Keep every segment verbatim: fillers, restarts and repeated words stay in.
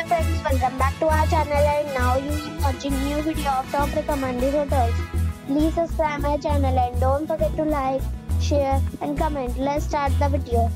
friends, welcome back to our channel, and now you will watching new video of top recommended hotels. Please subscribe my channel and don't forget to like, share and comment. Let's start the video.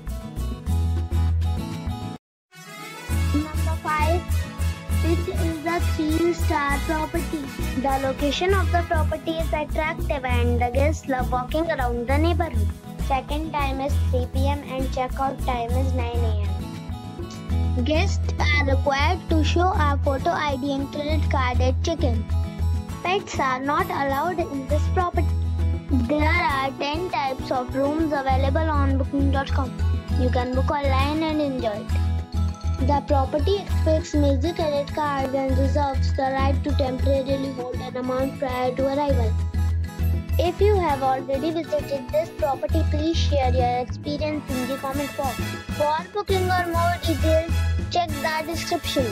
Number five. It is a three-star property. The location of the property is attractive and the guests love walking around the neighborhood. Check-in time is three p m and check-out time is nine a m Guests are required to show a photo I D and credit card at check-in. Pets are not allowed in this property. There are ten types of rooms available on booking dot com. You can book online and enjoy it. The property expects major credit cards and reserves the right to temporarily hold an amount prior to arrival. If you have already visited this property, please share your experience in the comment box. For booking or more details, check the description.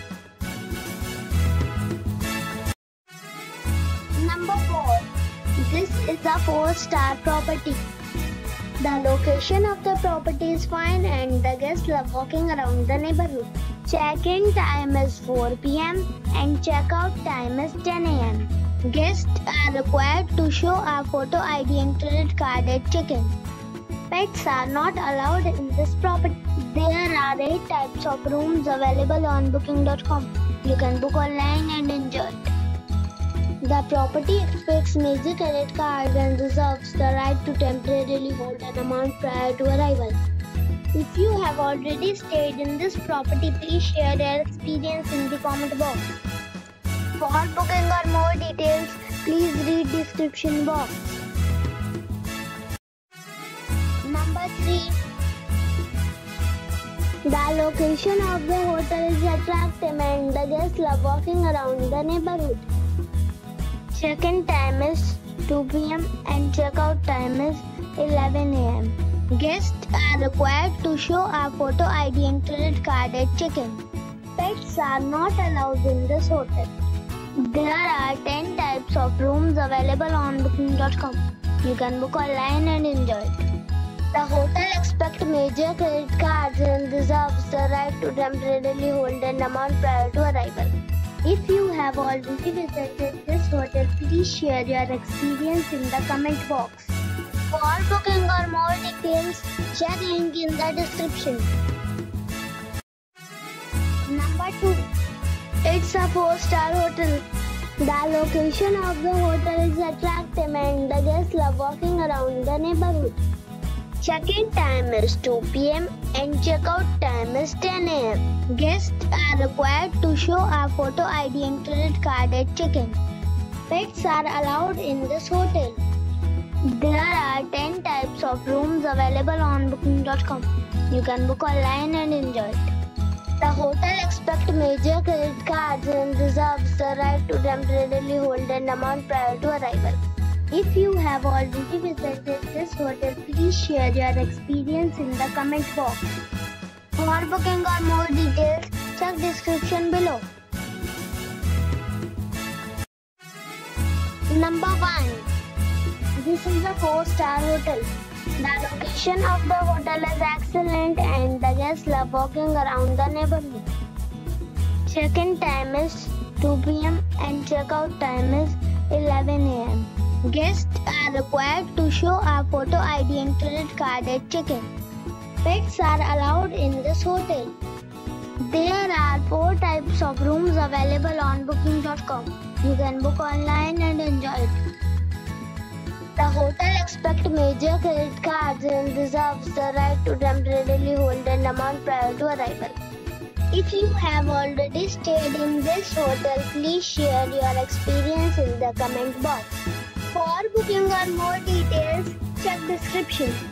Number four. This is a four-star property. The location of the property is fine and the guests love walking around the neighborhood. Check-in time is four p m and check-out time is ten a m Guests are required to show a photo I D and credit card at check-in. Pets are not allowed in this property. There are eight types of rooms available on booking dot com. You can book online and enjoy it. The property expects major credit cards and reserves the right to temporarily hold an amount prior to arrival. If you have already stayed in this property, please share your experience in the comment box. For booking or more details, please read description box. Number three. The location of the hotel is attractive and the guests love walking around the neighborhood. Check-in time is two p m and check-out time is eleven a m Guests are required to show a photo I D and credit card at check-in. Pets are not allowed in this hotel. There are ten types of rooms available on booking dot com. You can book online and enjoy it. The hotel expects major credit cards and reserves the right to temporarily hold an amount prior to arrival. If you have already visited this hotel, please share your experience in the comment box. For booking or more details, check link in the description. Number two. It's a four-star hotel. The location of the hotel is attractive and the guests love walking around the neighborhood. Check-in time is two p m and check-out time is ten a m Guests are required to show a photo I D and credit card at check-in. Pets are allowed in this hotel. There are ten types of rooms available on booking dot com. You can book online and enjoy it. The hotel expects major credit cards and reserves the right to temporarily hold an amount prior to arrival. If you have already visited this hotel, please share your experience in the comment box. For booking or more details, check description below. Number one. This is a four-star hotel. The location of the hotel is excellent and the guests love walking around the neighborhood. Check-in time is two p m and check-out time is eleven a m Guests are required to show a photo I D and credit card at check-in. Pets are allowed in this hotel. There are four types of rooms available on booking dot com. You can book online and enjoy it. The hotel expects major credit cards and reserves the right to temporarily hold an amount prior to arrival. If you have already stayed in this hotel, please share your experience in the comment box. For booking or more details, check description.